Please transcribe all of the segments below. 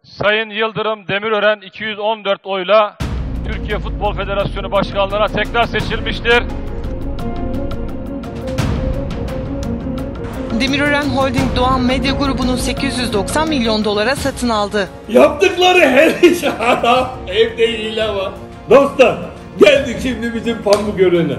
Sayın Yıldırım Demirören 214 oyla Türkiye Futbol Federasyonu Başkanlığı'na tekrar seçilmiştir. Demirören Holding Doğan Medya Grubu'nu 890 milyon dolara satın aldı. Yaptıkları her iş haram, evde hile var. Dostlar, geldik şimdi bizim Pamukören'e.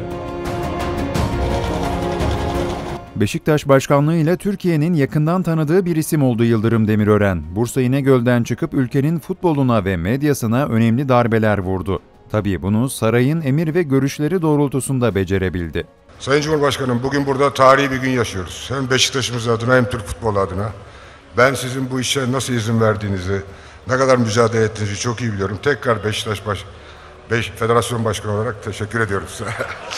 Beşiktaş Başkanlığı ile Türkiye'nin yakından tanıdığı bir isim oldu Yıldırım Demirören. Bursa İnegöl'den çıkıp ülkenin futboluna ve medyasına önemli darbeler vurdu. Tabii bunu sarayın emir ve görüşleri doğrultusunda becerebildi. Sayın Cumhurbaşkanım, bugün burada tarihi bir gün yaşıyoruz. Hem Beşiktaş'ımız adına hem Türk futbolu adına. Ben sizin bu işe nasıl izin verdiğinizi, ne kadar mücadele ettiğinizi çok iyi biliyorum. Tekrar Beşiktaş Federasyon Başkanı olarak teşekkür ediyorum size.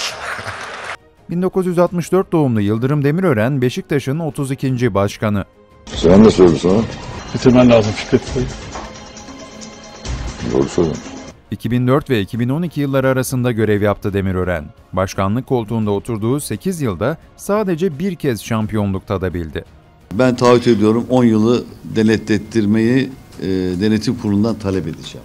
1964 doğumlu Yıldırım Demirören, Beşiktaş'ın 32. başkanı. Sen ne söylüyorsun sana? Bitirmen lazım Fikret Bey. Doğru söylüyorsun. 2004 ve 2012 yılları arasında görev yaptı Demirören. Başkanlık koltuğunda oturduğu 8 yılda sadece bir kez şampiyonluk tadabildi. Ben taahhüt ediyorum 10 yılı denetlettirmeyi denetim kurulundan talep edeceğim.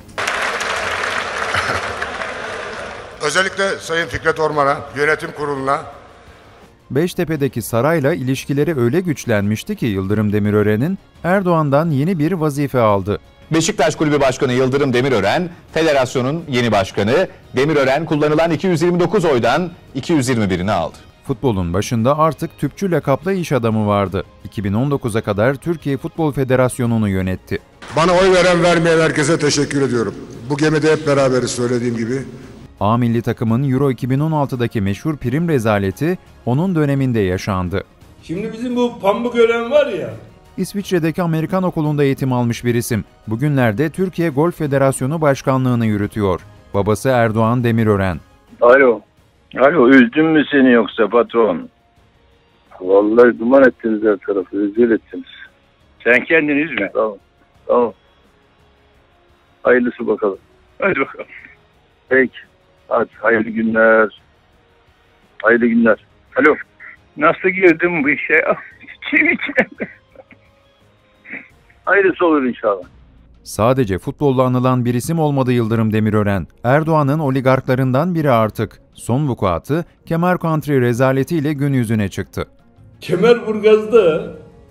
Özellikle Sayın Fikret Orman'a, yönetim kuruluna. Beştepe'deki sarayla ilişkileri öyle güçlenmişti ki Yıldırım Demirören'in Erdoğan'dan yeni bir vazife aldı. Beşiktaş Kulübü Başkanı Yıldırım Demirören, federasyonun yeni başkanı. Demirören kullanılan 229 oydan 221'ini aldı. Futbolun başında artık tüpçü lakaplı iş adamı vardı. 2019'a kadar Türkiye Futbol Federasyonu'nu yönetti. Bana oy veren vermeyen herkese teşekkür ediyorum. Bu gemide hep beraberiz söylediğim gibi. A milli takımın Euro 2016'daki meşhur prim rezaleti onun döneminde yaşandı. Şimdi bizim bu Pamukören var ya. İsviçre'deki Amerikan okulunda eğitim almış bir isim. Bugünlerde Türkiye Golf Federasyonu Başkanlığı'nı yürütüyor. Babası Erdoğan Demirören. Alo. Alo, üzdün mü seni yoksa patron? Vallahi duman ettiniz her tarafı, rezil ettiniz. Sen kendini üzme. Tamam. Hayırlısı bakalım. Hadi bakalım. Peki. Hadi hayırlı günler. Hayırlı günler. Alo. Nasıl girdim bu işe? İçim. Hayırlısı olur inşallah. Sadece futbolla anılan bir isim olmadı Yıldırım Demirören. Erdoğan'ın oligarklarından biri artık. Son vukuatı Kemerkantri rezaletiyle gün yüzüne çıktı. Kemerburgaz'da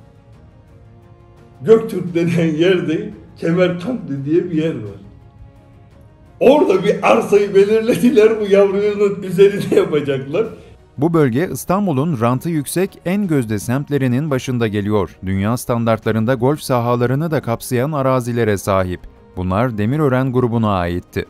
Göktürk denen yerde Kemerkantri diye bir yer var. Orada bir arsayı belirlediler, bu yavrunun üzerine yapacaklar. Bu bölge İstanbul'un rantı yüksek en gözde semtlerinin başında geliyor. Dünya standartlarında golf sahalarını da kapsayan arazilere sahip. Bunlar Demirören grubuna aitti.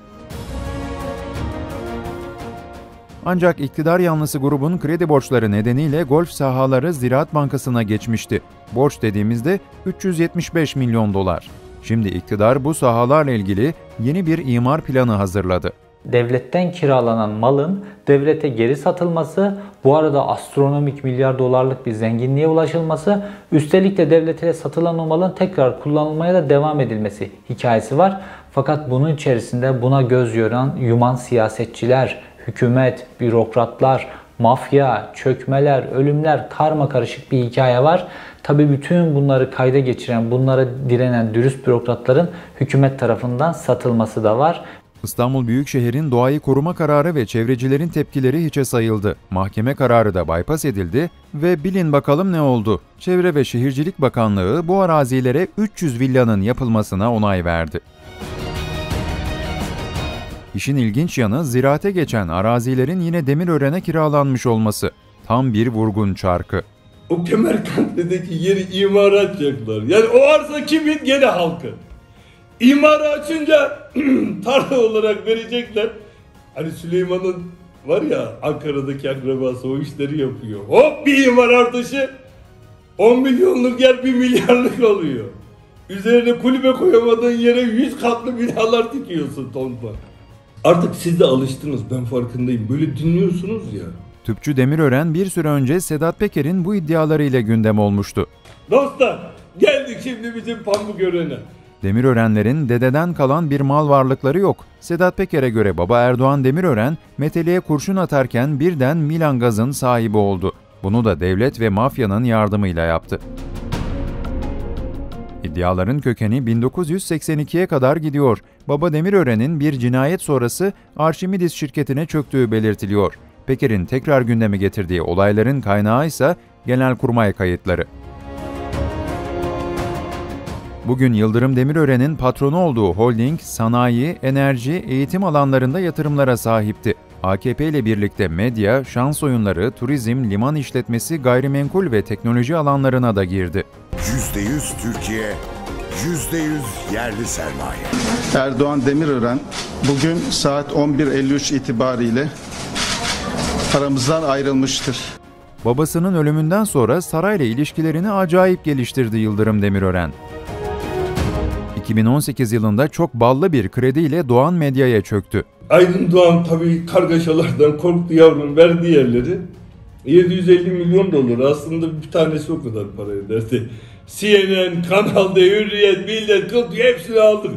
Ancak iktidar yanlısı grubun kredi borçları nedeniyle golf sahaları Ziraat Bankası'na geçmişti. Borç dediğimizde 375 milyon dolar. Şimdi iktidar bu sahalarla ilgili yeni bir imar planı hazırladı. Devletten kiralanan malın devlete geri satılması, bu arada astronomik milyar dolarlık bir zenginliğe ulaşılması, üstelik de devlete satılan o malın tekrar kullanılmaya da devam edilmesi hikayesi var. Fakat bunun içerisinde buna göz yuman siyasetçiler, hükümet, bürokratlar, mafya, çökmeler, ölümler, karmakarışık bir hikaye var. Tabii bütün bunları kayda geçiren, bunlara direnen dürüst bürokratların hükümet tarafından satılması da var. İstanbul Büyükşehir'in doğayı koruma kararı ve çevrecilerin tepkileri hiçe sayıldı. Mahkeme kararı da bypass edildi ve bilin bakalım ne oldu? Çevre ve Şehircilik Bakanlığı bu arazilere 300 villanın yapılmasına onay verdi. İşin ilginç yanı ziraate geçen arazilerin yine Demirören'e kiralanmış olması. Tam bir vurgun çarkı. O Kemerkantli'deki yeri imara açacaklar. Yani o arsa kimin? Gene halkın. İmarı açınca tarla olarak verecekler. Hani Süleyman'ın var ya Ankara'daki akrabası o işleri yapıyor. Hop bir imar artışı 10 milyonluk yer 1 milyarlık oluyor. Üzerine kulübe koyamadığın yere 100 katlı binalar dikiyorsun tonla. Artık siz de alıştınız, ben farkındayım. Böyle dinliyorsunuz ya. Tüpçü Demirören bir süre önce Sedat Peker'in bu iddialarıyla gündem olmuştu. Dostlar, geldik şimdi bizim Pamukören'e. Demirörenlerin dededen kalan bir mal varlıkları yok. Sedat Peker'e göre baba Erdoğan Demirören, meteliğe kurşun atarken birden Milan Gaz'ın sahibi oldu. Bunu da devlet ve mafyanın yardımıyla yaptı. İddiaların kökeni 1982'ye kadar gidiyor. Baba Demirören'in bir cinayet sonrası Arşimidis şirketine çöktüğü belirtiliyor. Peker'in tekrar gündeme getirdiği olayların kaynağı ise Genelkurmay kayıtları. Bugün Yıldırım Demirören'in patronu olduğu holding, sanayi, enerji, eğitim alanlarında yatırımlara sahipti. AKP ile birlikte medya, şans oyunları, turizm, liman işletmesi, gayrimenkul ve teknoloji alanlarına da girdi. %100 Türkiye, %100 yerli sermaye. Erdoğan Demirören bugün saat 11.53 itibariyle aramızdan ayrılmıştır. Babasının ölümünden sonra sarayla ilişkilerini acayip geliştirdi Yıldırım Demirören. 2018 yılında çok ballı bir krediyle Doğan Medya'ya çöktü. Aydın Doğan tabii kargaşalardan korktu yavrum, verdi yerleri. 750 milyon dolar, aslında bir tanesi o kadar para ederdi. CNN, Kanal D, Hürriyet, Millet, Kılıç hepsini aldık.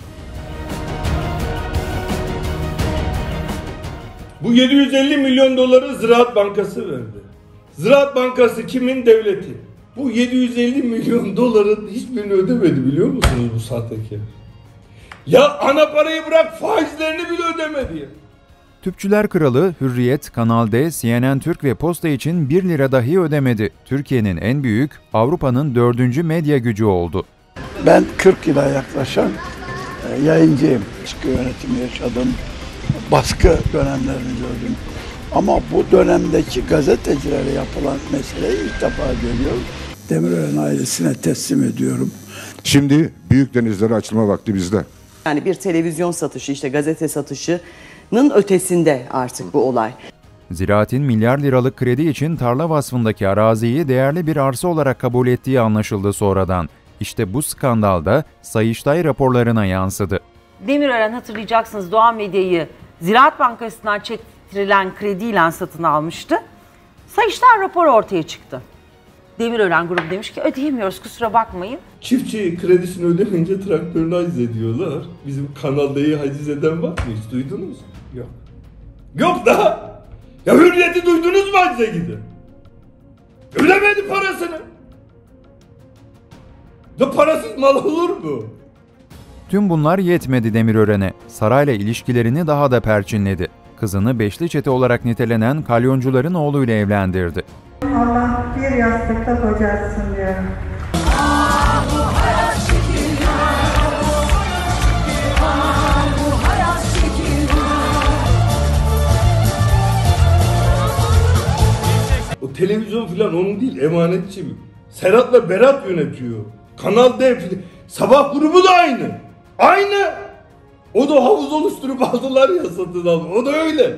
Bu 750 milyon doları Ziraat Bankası verdi. Ziraat Bankası kimin? Devleti. Bu 750 milyon doların hiçbirini ödemedi, biliyor musunuz bu sahtekar? Ya ana parayı bırak, faizlerini bile ödemedi ya. Tüpçüler Kralı, Hürriyet, Kanal D, CNN Türk ve Posta için 1 lira dahi ödemedi. Türkiye'nin en büyük, Avrupa'nın 4. medya gücü oldu. Ben 40 yıla yaklaşan yayıncıyım. Baskı yönetimi yaşadım, baskı dönemlerini gördüm. Ama bu dönemdeki gazetecilere yapılan meseleyi ilk defa görüyorum. Demirören ailesine teslim ediyorum. Şimdi büyük denizlere açılma vakti bizde. Yani bir televizyon satışı, işte gazete satışının ötesinde artık bu olay. Ziraat'in milyar liralık kredi için tarla vasfındaki araziyi değerli bir arsa olarak kabul ettiği anlaşıldı sonradan. İşte bu skandalda Sayıştay raporlarına yansıdı. Demirören, hatırlayacaksınız, Doğan Medya'yı Ziraat Bankası'ndan çektirilen krediyle satın almıştı. Sayıştay raporu ortaya çıktı. Demirören grubu demiş ki ödeyemiyoruz, kusura bakmayın. Çiftçi kredisini ödemeyince traktörünü haciz ediyorlar. Bizim Kanal D'yi haciz eden var mı? Hiç duydunuz mu? Yok. Yok da! Ya Hürriyet'i duydunuz mu hacize giden? Ödemedi parasını. Ya parasız mal olur mu? Tüm bunlar yetmedi Demirören'e. Sarayla ilişkilerini daha da perçinledi. Kızını beşli çete olarak nitelenen kalyoncuların oğluyla evlendirdi. Allah bir yastıkta kocatsın diyorum. O televizyon falan onun değil, emanetçi mi? Serhat'la Berat yönetiyor. Kanal D, Sabah grubu da aynı. Aynı. O da havuz oluşturup aldılar ya, satın aldı. O da öyle.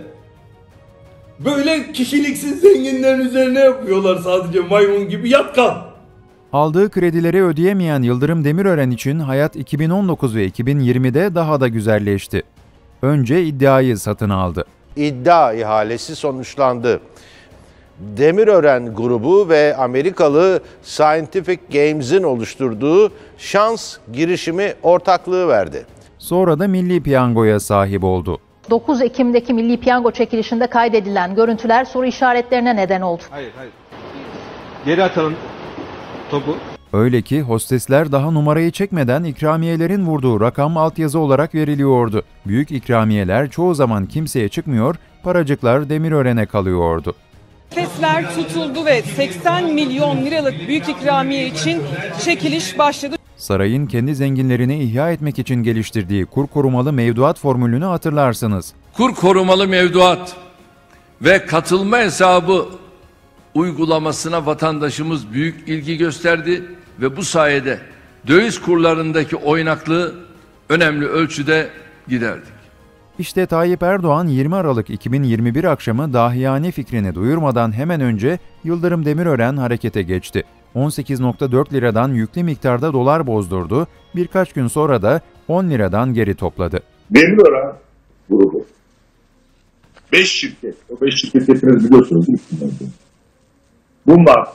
Böyle kişiliksiz zenginlerin üzerine yapıyorlar sadece, maymun gibi yat kal. Aldığı kredileri ödeyemeyen Yıldırım Demirören için hayat 2019 ve 2020'de daha da güzelleşti. Önce iddiayı satın aldı. İddia ihalesi sonuçlandı. Demirören grubu ve Amerikalı Scientific Games'in oluşturduğu şans girişimi ortaklığı verdi. Sonra da Milli Piyango'ya sahip oldu. 9 Ekim'deki Milli Piyango çekilişinde kaydedilen görüntüler soru işaretlerine neden oldu. Hayır. Geri atalım topu. Öyle ki hostesler daha numarayı çekmeden ikramiyelerin vurduğu rakam altyazı olarak veriliyordu. Büyük ikramiyeler çoğu zaman kimseye çıkmıyor, paracıklar Demirören'e kalıyordu. Nefesler tutuldu ve 80 milyon liralık büyük ikramiye için çekiliş başladı. Sarayın kendi zenginlerini ihya etmek için geliştirdiği kur korumalı mevduat formülünü hatırlarsınız. Kur korumalı mevduat ve katılma hesabı uygulamasına vatandaşımız büyük ilgi gösterdi ve bu sayede döviz kurlarındaki oynaklığı önemli ölçüde giderdik. İşte Tayyip Erdoğan 20 Aralık 2021 akşamı dahiyane fikrini duyurmadan hemen önce Yıldırım Demirören harekete geçti. 18.4 liradan yüklü miktarda dolar bozdurdu, birkaç gün sonra da 10 liradan geri topladı. Demirören grubu 5 şirket, o 5 şirket hepiniz biliyorsunuz. Bunlar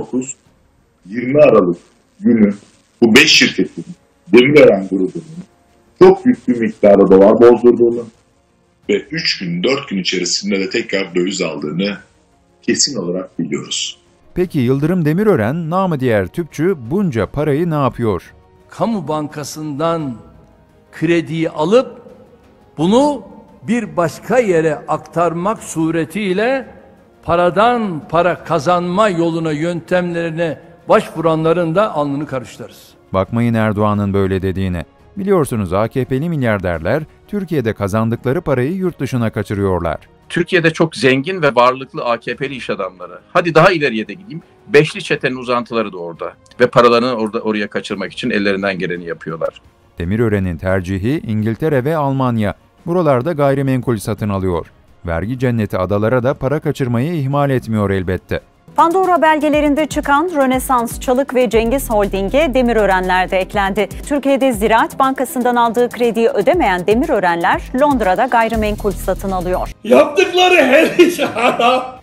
19-20 Aralık günü bu 5 şirketin Demirören grubunun çok yüklü miktarda dolar bozdurduğunu ve 3 gün 4 gün içerisinde de tekrar döviz aldığını kesin olarak biliyoruz. Peki Yıldırım Demirören, namı diğer Tüpçü, bunca parayı ne yapıyor? kamu bankasından krediyi alıp bunu bir başka yere aktarmak suretiyle paradan para kazanma yoluna, yöntemlerine başvuranların da alnını karıştırırız. Bakmayın Erdoğan'ın böyle dediğine. Biliyorsunuz AKP'li milyarderler Türkiye'de kazandıkları parayı yurt dışına kaçırıyorlar. Türkiye'de çok zengin ve varlıklı AKP'li iş adamları. Hadi daha ileriye de gideyim. Beşli çetenin uzantıları da orada. Ve paralarını oraya kaçırmak için ellerinden geleni yapıyorlar. Demirören'in tercihi İngiltere ve Almanya. Buralarda gayrimenkul satın alıyor. Vergi cenneti adalara da para kaçırmayı ihmal etmiyor elbette. Pandora belgelerinde çıkan Rönesans, Çalık ve Cengiz Holding'e Demirörenler de eklendi. Türkiye'de Ziraat Bankası'ndan aldığı krediyi ödemeyen Demirörenler Londra'da gayrimenkul satın alıyor. Yaptıkları her iş haram.